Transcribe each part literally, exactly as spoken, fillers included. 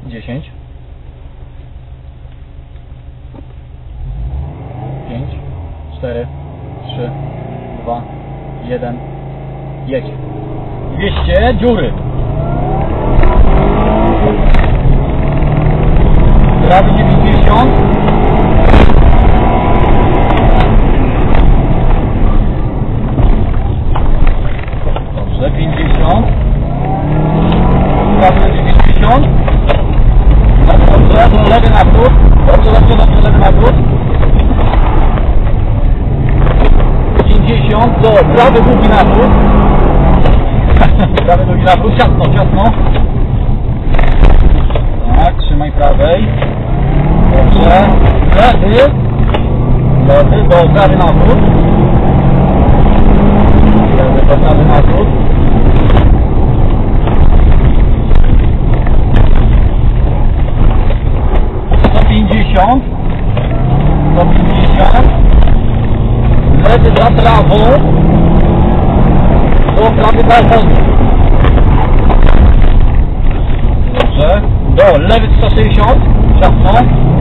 dziesięć, pięć, cztery, trzy, dwa, jeden, jedź. dwieście, dziury. Prawy dziewięćdziesiąt. Dobrze, pięćdziesiąt. Prawy dziewięćdziesiąt. Bardzo dobrze, lewy nawrót. Dobrze, dobrze, dobrze, lewy nawrót. pięćdziesiąt, do prawy długi nawrót. Prawy długi nawrót, ciasno, ciasno. Tak, trzymaj prawej. Dobrze. Lewy. Lewy, do prawy nawrót. Lewy, do prawy nawrót. sto pięćdziesiąt. sto pięćdziesiąt. Lewy za prawą. Do prawy balkonu. Dobrze. Do lewy sto sześćdziesiąt. Ciasno.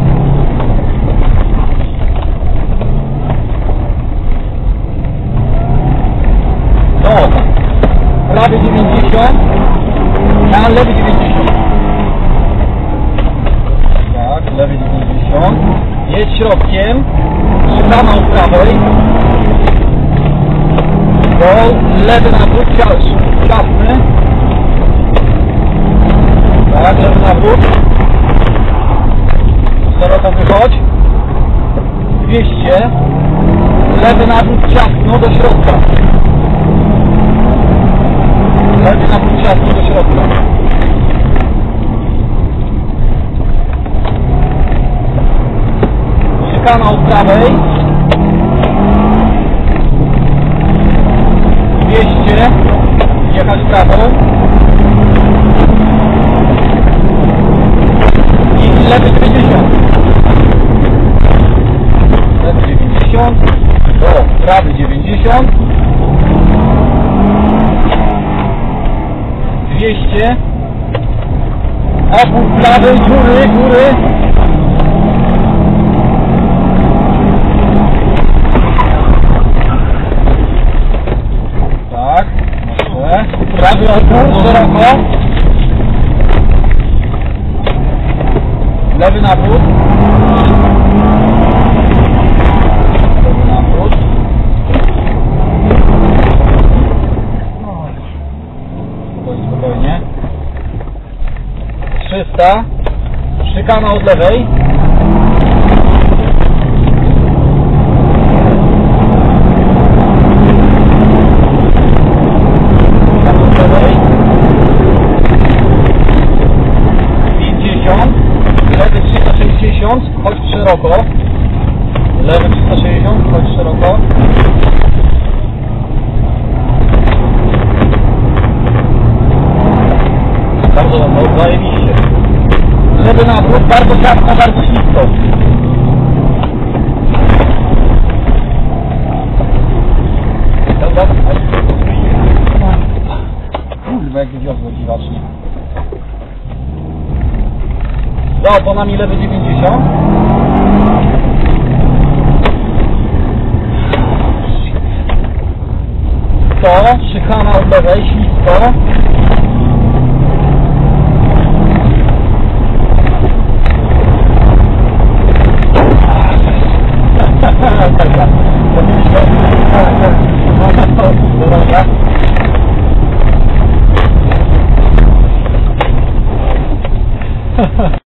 Do prawy dziewięćdziesiąt. Na lewy dziewięćdziesiąt. Tak, lewy dziewięćdziesiąt. Jedź środkiem. Szukamy od prawej. Do lewy nawrót. Ciasny. Tak, lewy nawrót. Szeroko wychodź. dwieście. Lewy nawrót ciasno do środka. Lewy nawrót ciasno do środka. Szykana od prawej. dwieście. Jechać prawą. I lewy dziewięćdziesiąt. Lewy dziewięćdziesiąt. Do prawy dziewięćdziesiąt. dwieście. Opór prawej, góry, góry. Tak, dobrze. Prawy opór, szeroko. Lewy nawrót. Lewy nawrót. Spokojnie, spokojnie. trzysta. Szykana od lewej. Szykana od lewej. pięćdziesiąt. Lewy trzysta sześćdziesiąt, chodź szeroko. Lewy trzysta sześćdziesiąt, chodź szeroko. Bardzo dobrze, zajebiście. Lewy nawrót, bardzo ciasno, bardzo ślisko. Dobra, kurwa, jak wywiozło dziwacznie. Za oponami lewy dziewięćdziesiąt. To szykana od lewej, ślisko. Dobra.